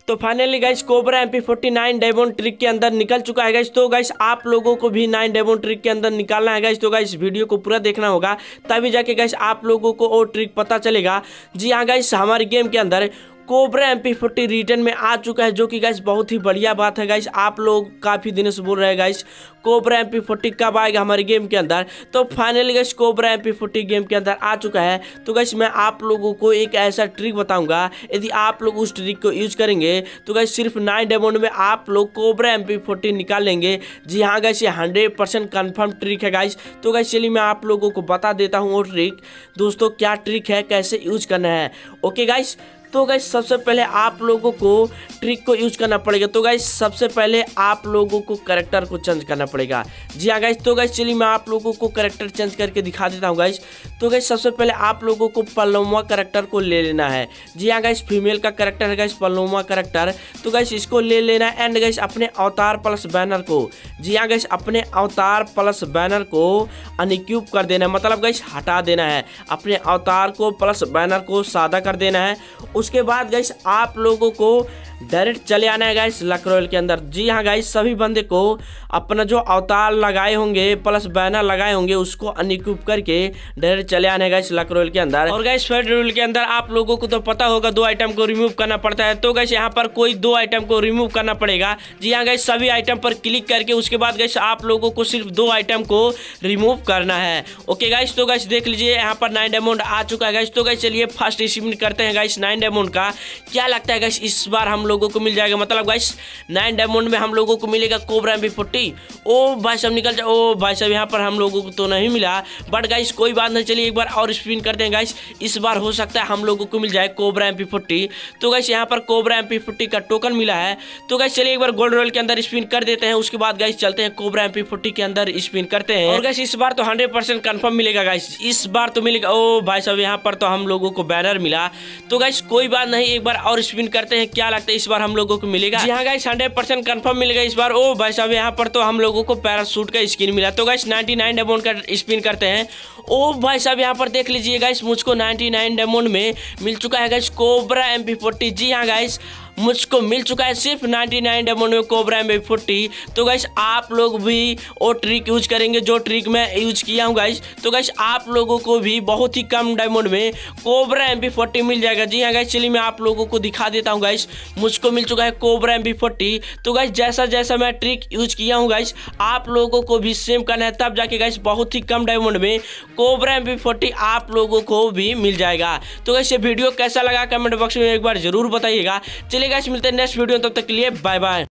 तो finally guys Cobra MP49 diamond trick के अंदर निकल चुका है गाइस। तो गाइस आप लोगों को भी 9 डायमंड ट्रिक के अंदर निकालना है गाइस। तो गाइस वीडियो को पूरा देखना होगा, तभी जाके गाइस आप लोगों को वो ट्रिक पता चलेगा। जी हाँ गाइस, हमारे गेम के अंदर कोबरा MP40 रिटर्न में आ चुका है, जो कि गाइस बहुत ही बढ़िया बात है गाइस। आप लोग काफ़ी दिनों से बोल रहे हैं गाइस कोबरा MP40 कब आएगा हमारे गेम के अंदर। तो finally guys cobra MP40 game के अंदर आ चुका है। तो गाइस मैं आप लोगों को एक ऐसा ट्रिक बताऊंगा, यदि आप लोग उस ट्रिक को यूज करेंगे तो गाइस सिर्फ 9 डायमंड में आप लोग कोबरा MP40 निकाल लेंगे। जी हाँ गाइस, ये 100% कन्फर्म ट्रिक है गाइस। तो गाइस चलिए मैं आप लोगों को बता देता हूँ वो ट्रिक। दोस्तों क्या ट्रिक है, कैसे यूज करना है। ओके गाइस, तो गाइस सबसे पहले आप लोगों को ट्रिक को यूज करना पड़ेगा। तो गाइस सबसे पहले आप लोगों को कैरेक्टर को चेंज करना पड़ेगा। जी हाँ गाइस, तो गाइस चलिए मैं आप लोगों को कैरेक्टर चेंज करके दिखा देता हूँ गाइस। तो गाइस सबसे पहले आप लोगों को पलोमा कैरेक्टर को ले लेना है। जी हाँ गाइस, फीमेल का कैरेक्टर है गाइस पलोमा कैरेक्टर। तो गाइस इसको ले लेना है एंड गाइस अपने अवतार प्लस बैनर को, जी हाँ गाइस अपने अवतार प्लस बैनर को अनइक्विप कर देना है, मतलब गाइस हटा देना है। अपने अवतार को प्लस बैनर को सादा कर देना है। उसके बाद गाइस आप लोगों को डायरेक्ट चले आना है गाइस लक रॉयल के अंदर। जी हाँ गाइस, सभी बंदे को अपना जो अवतार लगाए होंगे प्लस बैनर लगाए होंगे उसको अनइक्विप करके डायरेक्ट चले आने गाइस लक रॉयल के अंदर। और गाइस फेड रूल के अंदर आप लोगों को तो पता होगा 2 आइटम को रिमूव करना पड़ता है। तो गाइस यहाँ पर कोई 2 आइटम को रिमूव करना पड़ेगा। जी हाँ गाइस, सभी आइटम पर क्लिक करके उसके बाद गाइस आप लोगों को सिर्फ 2 आइटम को रिमूव करना है। ओके गाइस, तो गाइस देख लीजिए यहाँ पर 9 डायमंड आ चुका है गाइस। तो गाइस चलिए फर्स्ट रिसीव करते हैं गाइस 9 डायमंड का। क्या लगता है गाइस इस बार हम लोगों को मिल जाएगा, मतलब गाइस 9 डायमंड में हम लोगों को मिलेगा कोबरा MP40। ओ भाई साहब निकल जाओ। ओ भाई साहब यहाँ पर हम लोगों को तो नहीं मिला, बट गाइस कोई बात नहीं, चलिए एक बार और स्पिन करते हैं गाइस। इस बार हो सकता है हम लोगों को मिल जाए कोबरा MP40। तो गाइस यहाँ पर कोबरा MP40 का टोकन मिला है। तो गाइस चलिए एक बार गोल्ड रॉयल के अंदर स्पिन कर देते हैं। उसके बाद गाइस चलते हैं कोबरा MP40 के अंदर स्पिन करते हैं। और गाइस इस बार तो 100% कंफर्म मिलेगा गाइस, इस बार तो मिलेगा। ओ भाई साहब यहाँ पर तो हम लोगों को बैनर मिला। तो गाइस कोई बात नहीं, एक बार और स्पिन करते हैं। क्या लगता है इस बार हम लोगों को मिलेगा। जी हाँ गाइस 100% कंफर्म मिलेगा इस बार। ओ भाई साहब यहाँ पर तो हम लोगों को पैराशूट का स्किन मिला। तो गाइस 99 डायमंड का स्पिन करते हैं। ओ भाई साहब यहाँ पर देख लीजिए गाइस, मुझको 99 डायमंड में मिल चुका है गाइस कोबरा MP40। जी हाँ गाइस, मुझको मिल चुका है सिर्फ 99 डायमंड में कोबरा MP40। तो गाइस आप लोग भी वो ट्रिक यूज करेंगे जो ट्रिक मैं यूज किया हूँ गाइस। तो गाइस आप लोगों को भी बहुत ही कम डायमंड में कोबरा MP40 मिल जाएगा। जी हाँ गाइस, चलिए मैं आप लोगों को दिखा देता हूँ गाइस। मुझको मिल चुका है कोबरा MP40। तो गाइस जैसा जैसा मैं ट्रिक यूज किया हूँ गाइस, आप लोगों को भी सेम करना है, तब जाके गाइस बहुत ही कम डायमंड में कोबरा MP40 आप लोगों को भी मिल जाएगा। तो गाइस ये वीडियो कैसा लगा कमेंट बॉक्स में एक बार जरूर बताइएगा। चलिए गाइस मिलते हैं नेक्स्ट वीडियो, तब तक के लिए बाय बाय।